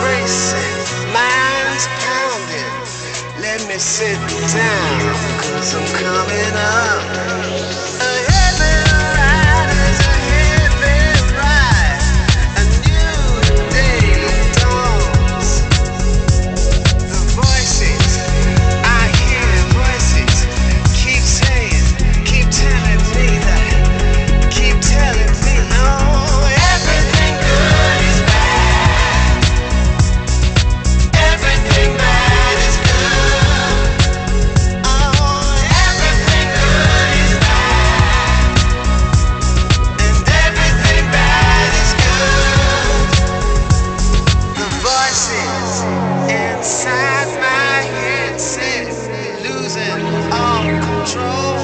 racing, mind's pounding. Let me sit down, 'cause I'm coming up. A heavy ride is a heavy ride. A new day dawns. The voices, I hear voices, keep saying, keep telling me that, keep telling me, no, everything good is bad. Everything bad is good. Oh, everything good is bad. And everything bad is good. The voices inside my head say, losing all control.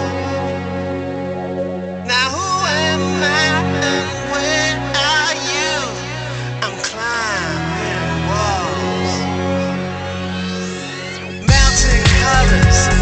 Now who am I and where are you? I'm climbing walls, melting colors.